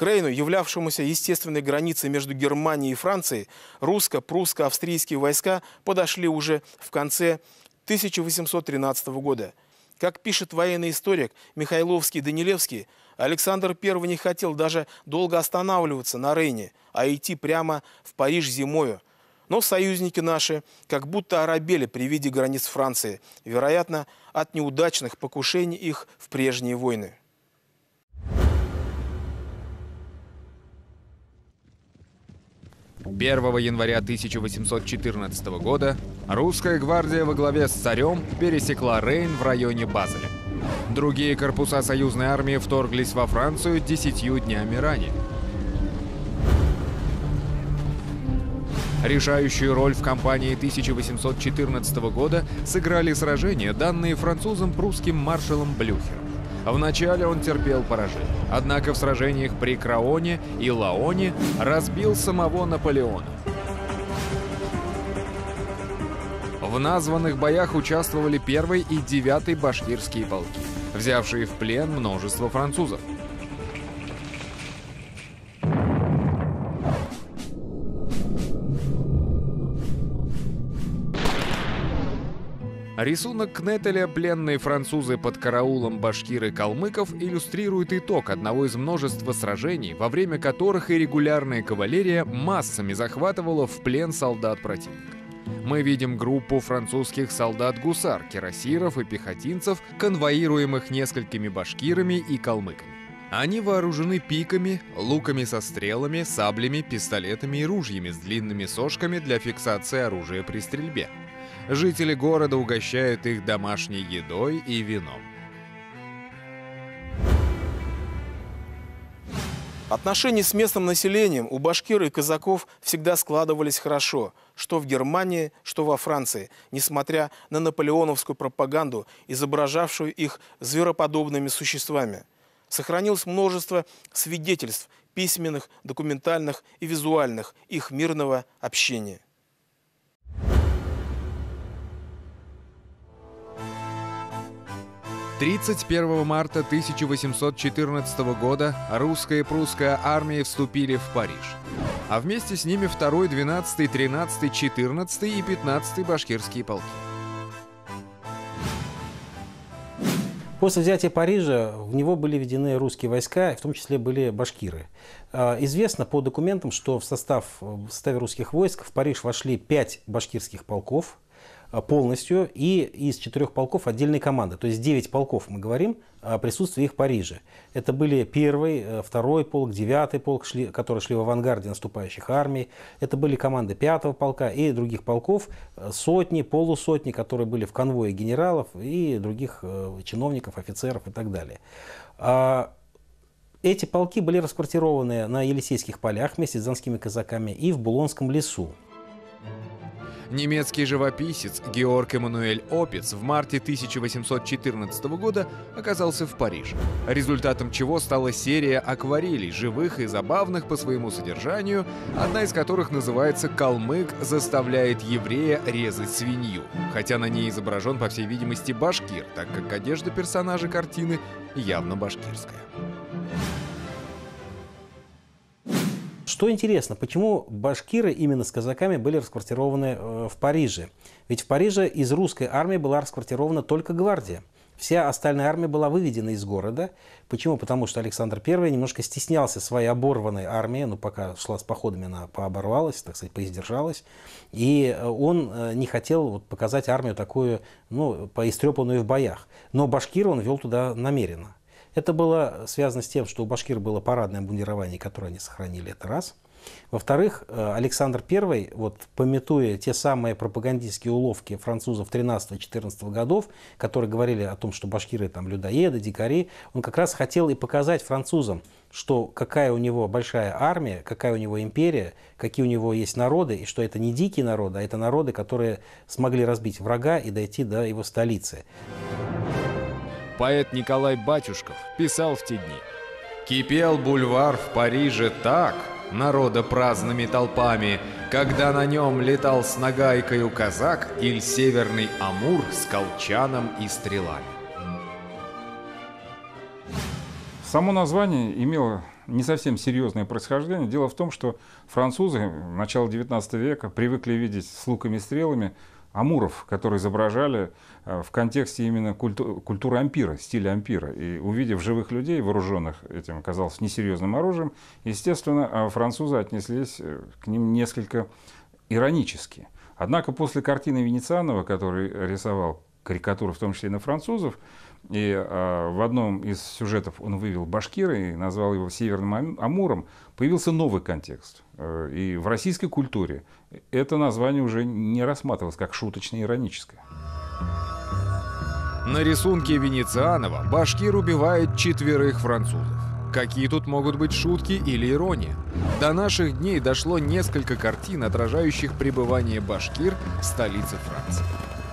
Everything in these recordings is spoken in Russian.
К Рейну, являвшемуся естественной границей между Германией и Францией, русско-прусско-австрийские войска подошли уже в конце 1813 года. Как пишет военный историк Михайловский-Данилевский, Александр I не хотел даже долго останавливаться на Рейне, а идти прямо в Париж зимою. Но союзники наши как будто оробели при виде границ Франции, вероятно, от неудачных покушений их в прежние войны. Первого января 1814 года русская гвардия во главе с царем пересекла Рейн в районе Базеля. Другие корпуса союзной армии вторглись во Францию 10 днями ранее. Решающую роль в кампании 1814 года сыграли сражения, данные французам прусским маршалом Блюхером. Вначале он терпел поражение, однако в сражениях при Краоне и Лаоне разбил самого Наполеона. В названных боях участвовали 1-й и 9-й башкирские полки, взявшие в плен множество французов. Рисунок Кнетеля «Пленные французы под караулом башкир и калмыков» иллюстрирует итог одного из множества сражений, во время которых и регулярная кавалерия массами захватывала в плен солдат противника. Мы видим группу французских солдат-гусар, кирасиров и пехотинцев, конвоируемых несколькими башкирами и калмыками. Они вооружены пиками, луками со стрелами, саблями, пистолетами и ружьями с длинными сошками для фиксации оружия при стрельбе. Жители города угощают их домашней едой и вином. Отношения с местным населением у башкир и казаков всегда складывались хорошо, что в Германии, что во Франции, несмотря на наполеоновскую пропаганду, изображавшую их звероподобными существами. Сохранилось множество свидетельств письменных, документальных и визуальных их мирного общения. 31 марта 1814 года русская и прусская армии вступили в Париж, а вместе с ними 2-й, 12-й, 13-й, 14-й и 15-й башкирские полки. После взятия Парижа в него были введены русские войска, в том числе были башкиры. Известно по документам, что в составе русских войск в Париж вошли 5 башкирских полков полностью, и из 4 полков отдельной команды. То есть 9 полков, мы говорим, о присутствии их в Париже. Это были 1-й, 2-й полк, 9-й полк, которые шли в авангарде наступающих армий. Это были команды 5-го полка и других полков, сотни, полусотни, которые были в конвое генералов и других чиновников, офицеров и так далее. Эти полки были расквартированы на Елисейских полях вместе с донскими казаками и в Булонском лесу. Немецкий живописец Георг Эммануэль Опиц в марте 1814 года оказался в Париже, результатом чего стала серия акварелей, живых и забавных по своему содержанию, одна из которых называется «Калмык заставляет еврея резать свинью», хотя на ней изображен, по всей видимости, башкир, так как одежда персонажа картины явно башкирская. Что интересно, почему башкиры именно с казаками были расквартированы в Париже? Ведь в Париже из русской армии была расквартирована только гвардия. Вся остальная армия была выведена из города. Почему? Потому что Александр I немножко стеснялся своей оборванной армии, пока шла с походами, она пооборвалась, так сказать, поиздержалась. И он не хотел показать армию такую, поистрепанную в боях. Но башкир он вел туда намеренно. Это было связано с тем, что у башкир было парадное обмундирование, которое они сохранили, это раз. Во-вторых, Александр I, памятуя те самые пропагандистские уловки французов 13-14 годов, которые говорили о том, что башкиры там людоеды, дикари, он как раз хотел и показать французам, что какая у него большая армия, какая у него империя, какие у него есть народы, и что это не дикие народы, а это народы, которые смогли разбить врага и дойти до его столицы. Поэт Николай Батюшков писал в те дни: «Кипел бульвар в Париже так, народа праздными толпами, когда на нем летал с нагайкою казак или северный Амур с колчаном и стрелами». Само название имело не совсем серьезное происхождение. Дело в том, что французы начала 19 века привыкли видеть с луками и стрелами амуров, которые изображали в контексте именно культуры ампира, стиля ампира. И увидев живых людей, вооруженных этим, оказалось, несерьезным оружием, естественно, французы отнеслись к ним несколько иронически. Однако после картины Венецианова, который рисовал карикатуры, в том числе и на французов, и в одном из сюжетов он вывел башкира и назвал его Северным Амуром, появился новый контекст. И в российской культуре это название уже не рассматривалось как шуточно-ироническое. На рисунке Венецианова башкир убивает 4 французов. Какие тут могут быть шутки или ирония? До наших дней дошло несколько картин, отражающих пребывание башкир в столице Франции.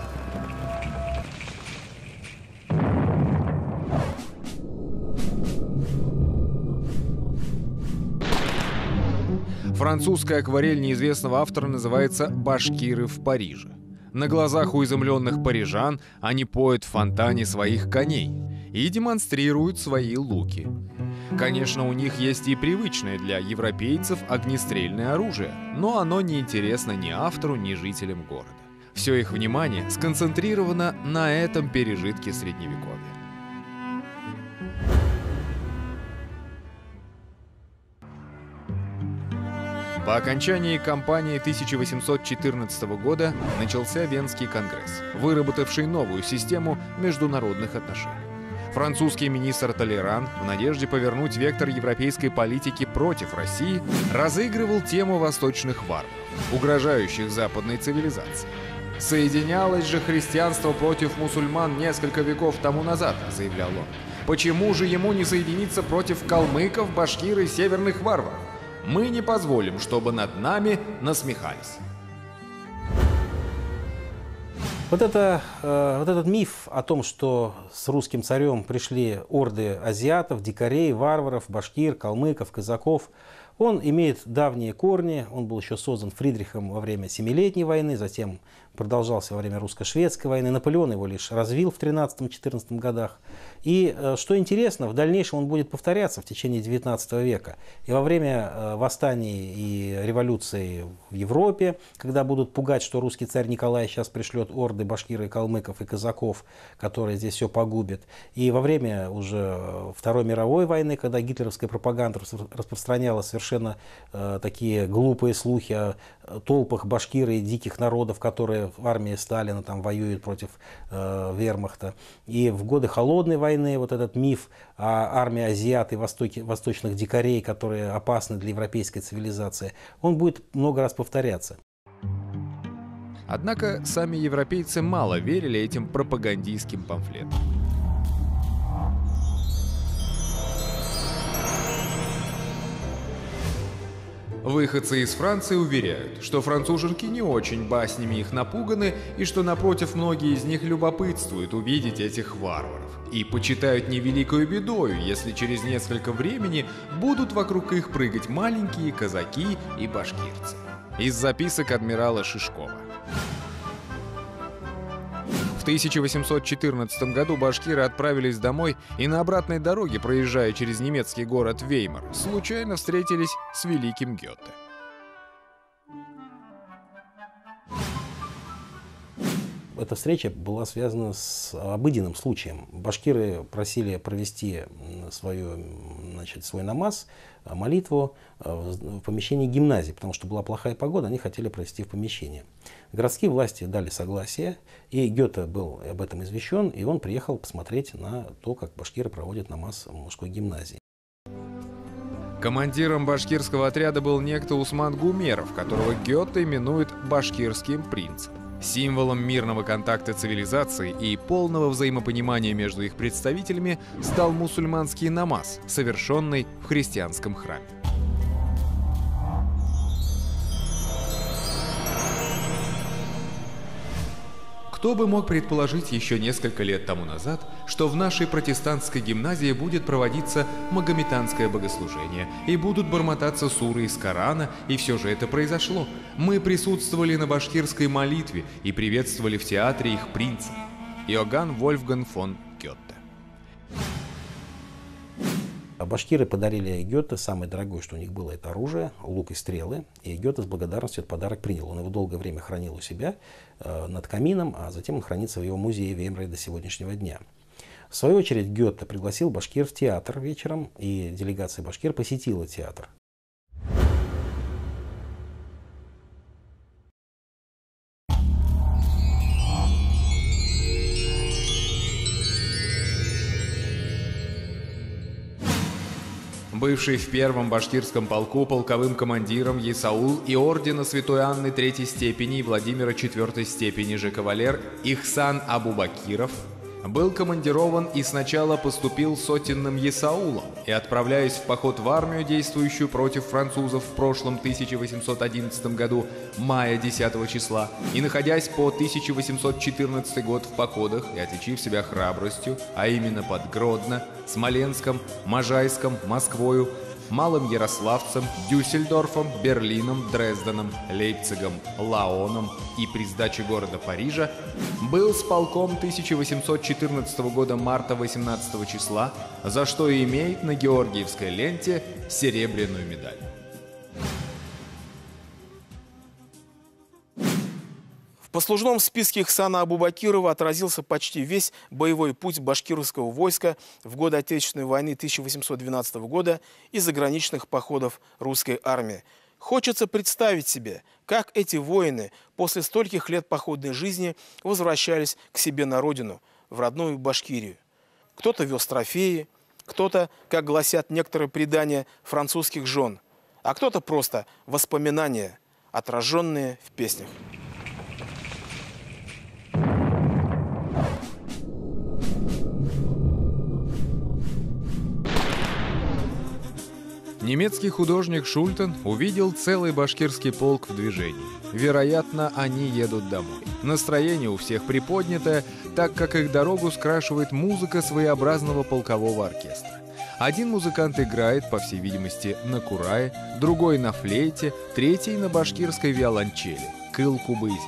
Французская акварель неизвестного автора называется «Башкиры в Париже». На глазах у изумленных парижан они поют в фонтане своих коней и демонстрируют свои луки. Конечно, у них есть и привычное для европейцев огнестрельное оружие, но оно не интересно ни автору, ни жителям города. Все их внимание сконцентрировано на этом пережитке Средневековья. По окончании кампании 1814 года начался Венский конгресс, выработавший новую систему международных отношений. Французский министр Толеран, в надежде повернуть вектор европейской политики против России, разыгрывал тему восточных варваров, угрожающих западной цивилизации. «Соединялось же христианство против мусульман несколько веков тому назад», — заявлял он. «Почему же ему не соединиться против калмыков, башкир и северных варваров? Мы не позволим, чтобы над нами насмехались». Вот этот миф о том, что с русским царем пришли орды азиатов, дикарей, варваров, башкир, калмыков, казаков, он имеет давние корни. Он был еще создан Фридрихом во время Семилетней войны, затем продолжался во время русско-шведской войны. Наполеон его лишь развил в 13-14 годах. И, что интересно, в дальнейшем он будет повторяться в течение 19 века. И во время восстаний и революции в Европе, когда будут пугать, что русский царь Николай сейчас пришлет орды башкиров, калмыков и казаков, которые здесь все погубят. И во время уже Второй мировой войны, когда гитлеровская пропаганда распространяла совершенно такие глупые слухи о толпах башкир и диких народов, которые в армии Сталина там воюют против вермахта. И в годы холодной войны вот этот миф о армии азиат и восточных дикарей, которые опасны для европейской цивилизации, он будет много раз повторяться. Однако сами европейцы мало верили этим пропагандистским памфлетам. Выходцы из Франции уверяют, что француженки не очень баснями их напуганы, и что, напротив, многие из них любопытствуют увидеть этих варваров. И почитают невеликою бедою, если через несколько времени будут вокруг их прыгать маленькие казаки и башкирцы. Из записок адмирала Шишкова. В 1814 году башкиры отправились домой и на обратной дороге, проезжая через немецкий город Веймар, случайно встретились с великим Гёте. Эта встреча была связана с обыденным случаем. Башкиры просили провести свой намаз, молитву в помещении гимназии, потому что была плохая погода, они хотели провести в помещении. Городские власти дали согласие, и Гёте был об этом извещен, и он приехал посмотреть на то, как башкиры проводят намаз в мужской гимназии. Командиром башкирского отряда был некто Усман Гумеров, которого Гёте именует башкирским принцем. Символом мирного контакта цивилизаций и полного взаимопонимания между их представителями стал мусульманский намаз, совершенный в христианском храме. Кто бы мог предположить еще несколько лет тому назад, что в нашей протестантской гимназии будет проводиться магометанское богослужение и будут бормотаться суры из Корана, и все же это произошло. Мы присутствовали на башкирской молитве и приветствовали в театре их принца. Иоганн Вольфганг фон Гёте. Башкиры подарили Гёте самое дорогое, что у них было, это оружие, лук и стрелы. И Гёте с благодарностью этот подарок принял. Он его долгое время хранил у себя над камином, а затем он хранится в его музее в Эмре до сегодняшнего дня. В свою очередь Гёте пригласил башкир в театр вечером, и делегация башкир посетила театр. Бывший в первом башкирском полку полковым командиром Есаул и ордена Святой Анны 3-й степени и Владимира 4-й степени же кавалер Ихсан Абубакиров был командирован и сначала поступил сотенным Есаулом и, отправляясь в поход в армию, действующую против французов в прошлом 1811 году, мая 10 числа, и находясь по 1814 год в походах и отличив себя храбростью, а именно под Гродно, Смоленском, Можайском, Москвою, Малым Ярославцем, Дюссельдорфом, Берлином, Дрезденом, Лейпцигом, Лаоном и при сдаче города Парижа, был с полком 1814 года марта 18 числа, за что и имеет на Георгиевской ленте серебряную медаль. В послужном списке Ихсана Абубакирова отразился почти весь боевой путь башкирского войска в годы Отечественной войны 1812 года и заграничных походов русской армии. Хочется представить себе, как эти воины после стольких лет походной жизни возвращались к себе на родину, в родную Башкирию. Кто-то вез трофеи, кто-то, как гласят некоторые предания, французских жен, а кто-то просто воспоминания, отраженные в песнях. Немецкий художник Шультен увидел целый башкирский полк в движении. Вероятно, они едут домой. Настроение у всех приподнятое, так как их дорогу скрашивает музыка своеобразного полкового оркестра. Один музыкант играет, по всей видимости, на курае, другой на флейте, третий на башкирской виолончели – кыл-кубызи.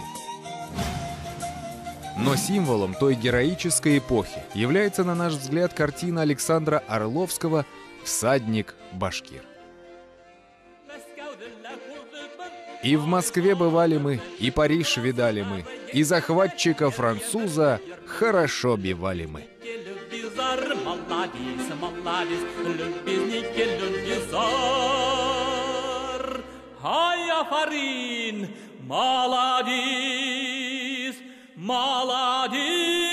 Но символом той героической эпохи является, на наш взгляд, картина Александра Орловского «Всадник Башкир». И в Москве бывали мы, и Париж видали мы, и захватчика француза хорошо бивали мы. Молодец, молодец.